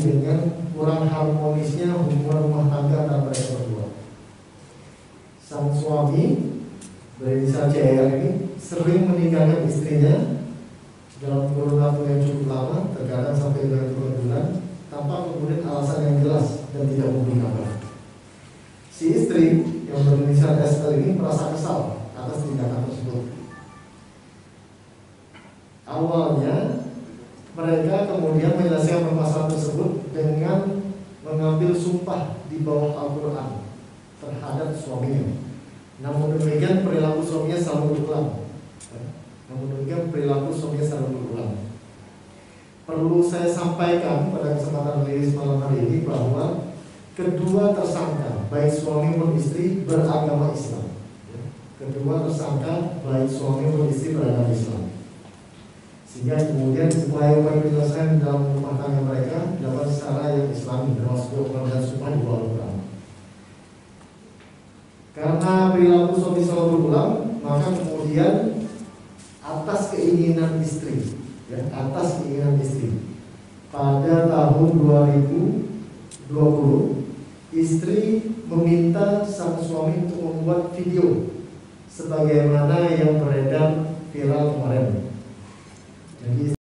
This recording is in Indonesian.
dengan kurang harmonisnya hubungan rumah tangga antara mereka berdua. Sang suami berinisial CR ini sering meninggalkan istrinya dalam kurun waktu yang cukup lama, terkadang sampai berbulan-bulan, tanpa kemudian alasan yang jelas dan tidak memberi kabar. Si istri yang berinisial SL ini merasa kesal atas tindakan tersebut. Awalnya mereka kemudian menyelesaikan permasalahan tersebut dengan mengambil sumpah di bawah Al-Quran terhadap suaminya. Namun demikian perilaku suaminya selalu berulang. Perlu saya sampaikan pada kesempatan rilis malam hari ini bahwa kedua tersangka, baik suami maupun istri, beragama Islam. Kedua tersangka, baik suami maupun istri, beragama Islam. Sehingga kemudian upaya-upaya penyelesaian dalam rumah tangga mereka dilakukan secara yang Islami, termasuk pengambilan sumpah di bawah Al-Quran. Karena perilaku suami selalu berulang, maka kemudian atas keinginan istri, pada tahun 2020 istri meminta sang suami untuk membuat video sebagaimana yang beredar viral kemarin. Jadi